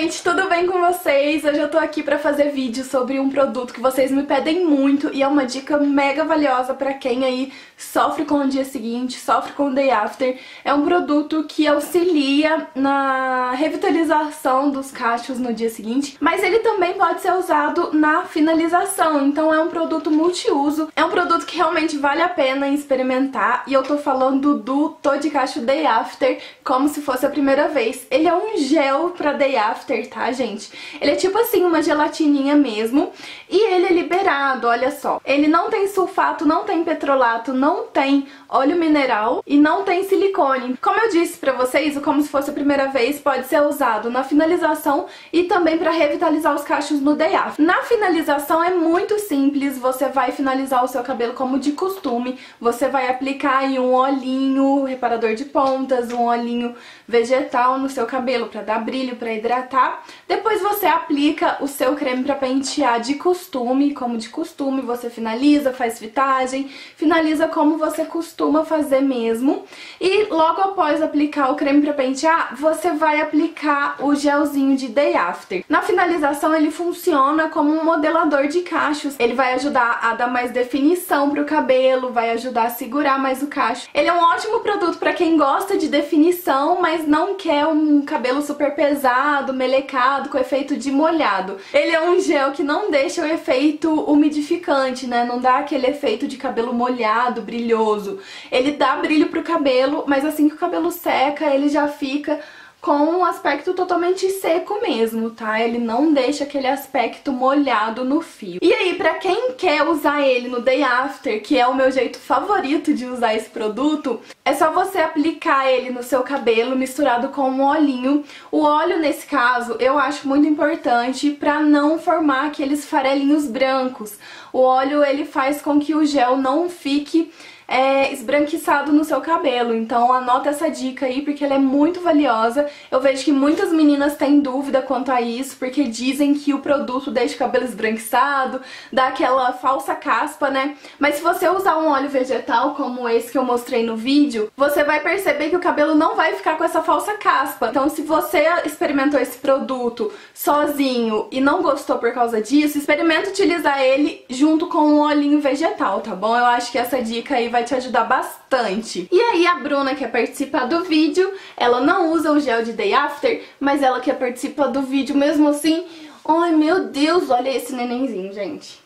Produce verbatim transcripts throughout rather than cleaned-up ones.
gente, tudo bem com vocês? Hoje eu tô aqui pra fazer vídeo sobre um produto que vocês me pedem muito e é uma dica mega valiosa pra quem aí sofre com o dia seguinte, sofre com o day after. É um produto que auxilia na revitalização dos cachos no dia seguinte, mas ele também pode ser usado na finalização, então é um produto multiuso, é um produto que realmente vale a pena experimentar e eu tô falando do Tô de Cacho Day After como se fosse a primeira vez. Ele é um gel pra day after, tá, gente? Ele é tipo assim, uma gelatininha mesmo, e ele é liberado, olha só. Ele não tem sulfato, não tem petrolato, não tem óleo mineral e não tem silicone. Como eu disse pra vocês, o como se fosse a primeira vez pode ser usado na finalização e também pra revitalizar os cachos no day after. Na finalização é muito simples, você vai finalizar o seu cabelo como de costume, você vai aplicar aí um olhinho reparador de pontas, um olhinho vegetal no seu cabelo pra dar brilho, pra hidratar. Depois você aplica o seu creme pra pentear de costume, como de costume, você finaliza, faz fitagem, finaliza como você costuma fazer mesmo. E logo após aplicar o creme pra pentear, você vai aplicar o gelzinho de day after. Na finalização ele funciona como um modelador de cachos, ele vai ajudar a dar mais definição pro cabelo, vai ajudar a segurar mais o cacho. Ele é um ótimo produto pra quem gosta de definição, mas não quer um cabelo super pesado, melecado, com efeito de molhado. Ele é um gel que não deixa o efeito umidificante, né? Não dá aquele efeito de cabelo molhado, brilhoso. Ele dá brilho pro cabelo, mas assim que o cabelo seca, ele já fica com um aspecto totalmente seco mesmo, tá? Ele não deixa aquele aspecto molhado no fio. E aí, pra quem quer usar ele no day after, que é o meu jeito favorito de usar esse produto, é só você aplicar ele no seu cabelo misturado com um olhinho. O óleo, nesse caso, eu acho muito importante pra não formar aqueles farelinhos brancos. O óleo, ele faz com que o gel não fique É, esbranquiçado no seu cabelo, então anota essa dica aí porque ela é muito valiosa. Eu vejo que muitas meninas têm dúvida quanto a isso, porque dizem que o produto deixa o cabelo esbranquiçado, dá aquela falsa caspa, né? Mas se você usar um óleo vegetal como esse que eu mostrei no vídeo, você vai perceber que o cabelo não vai ficar com essa falsa caspa. Então se você experimentou esse produto sozinho e não gostou por causa disso, experimenta utilizar ele junto com um olhinho vegetal, tá bom? Eu acho que essa dica aí vai vai te ajudar bastante. E aí a Bruna quer participar do vídeo, ela não usa o gel de day after, mas ela quer participar do vídeo mesmo assim. Ai meu Deus, olha esse nenenzinho, gente.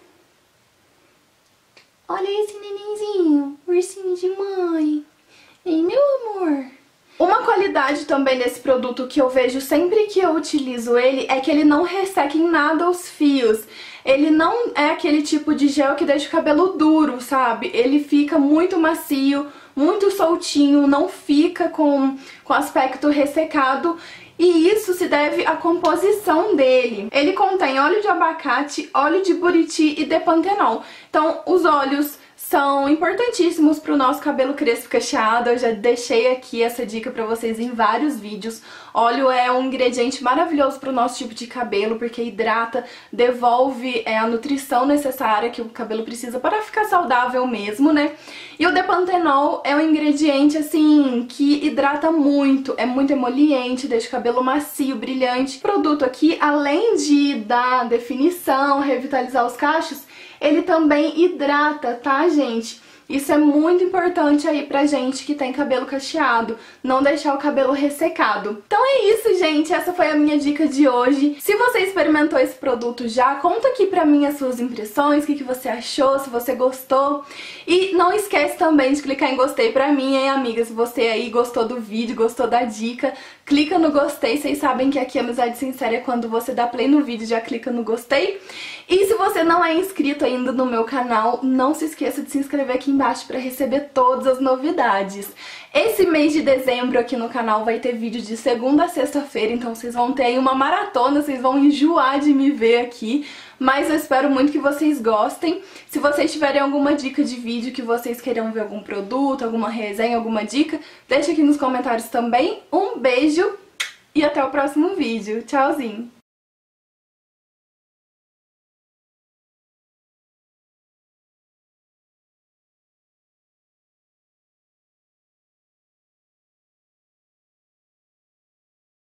Olha esse nenenzinho, ursinho de mãe. Ei, meu amor. Uma qualidade também desse produto que eu vejo sempre que eu utilizo ele é que ele não resseca em nada os fios. Ele não é aquele tipo de gel que deixa o cabelo duro, sabe? Ele fica muito macio, muito soltinho, não fica com, com aspecto ressecado. E isso se deve à composição dele. Ele contém óleo de abacate, óleo de buriti e depantenol. Então, os óleos são importantíssimos para o nosso cabelo crespo cacheado. Eu já deixei aqui essa dica para vocês em vários vídeos. Óleo é um ingrediente maravilhoso para o nosso tipo de cabelo, porque hidrata, devolve é, a nutrição necessária que o cabelo precisa para ficar saudável mesmo, né? E o depantenol é um ingrediente, assim, que hidrata muito, é muito emoliente, deixa o cabelo macio, brilhante. O produto aqui, além de dar definição, revitalizar os cachos, ele também hidrata, tá, gente? Isso é muito importante aí pra gente que tem cabelo cacheado, não deixar o cabelo ressecado. Então é isso, gente, essa foi a minha dica de hoje. Se você experimentou esse produto já, conta aqui pra mim as suas impressões, o que, que você achou, se você gostou. E não esquece também de clicar em gostei pra mim, hein, amiga? Se você aí gostou do vídeo, gostou da dica, clica no gostei. Vocês sabem que aqui a Amizade Sincera é quando você dá play no vídeo, já clica no gostei. E se você não é inscrito ainda no meu canal, não se esqueça de se inscrever aqui embaixo para receber todas as novidades. Esse mês de dezembro aqui no canal vai ter vídeo de segunda a sexta-feira, então vocês vão ter aí uma maratona, vocês vão enjoar de me ver aqui, mas eu espero muito que vocês gostem. Se vocês tiverem alguma dica de vídeo, que vocês queiram ver algum produto, alguma resenha, alguma dica, deixa aqui nos comentários também. Um beijo e até o próximo vídeo. Tchauzinho!